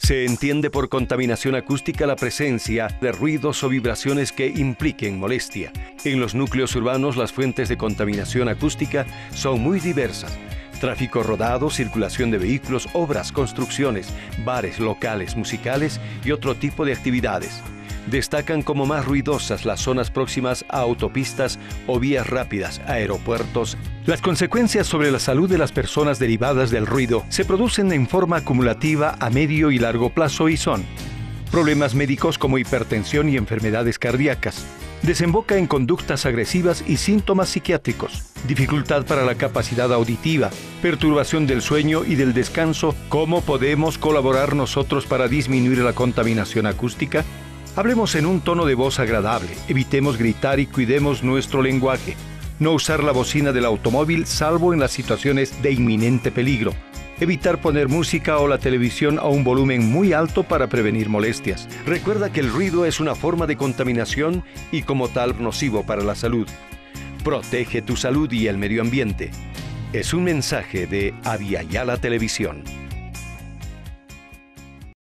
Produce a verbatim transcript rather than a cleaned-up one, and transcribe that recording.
Se entiende por contaminación acústica la presencia de ruidos o vibraciones que impliquen molestia. En los núcleos urbanos, las fuentes de contaminación acústica son muy diversas. Tráfico rodado, circulación de vehículos, obras, construcciones, bares, locales, musicales y otro tipo de actividades. Destacan como más ruidosas las zonas próximas a autopistas o vías rápidas, aeropuertos. Las consecuencias sobre la salud de las personas derivadas del ruido se producen en forma acumulativa a medio y largo plazo y son problemas médicos como hipertensión y enfermedades cardíacas. Desemboca en conductas agresivas y síntomas psiquiátricos, dificultad para la capacidad auditiva, perturbación del sueño y del descanso. ¿Cómo podemos colaborar nosotros para disminuir la contaminación acústica? Hablemos en un tono de voz agradable, evitemos gritar y cuidemos nuestro lenguaje. No usar la bocina del automóvil salvo en las situaciones de inminente peligro. Evitar poner música o la televisión a un volumen muy alto para prevenir molestias. Recuerda que el ruido es una forma de contaminación y como tal nocivo para la salud. Protege tu salud y el medio ambiente. Es un mensaje de Aviala Televisión.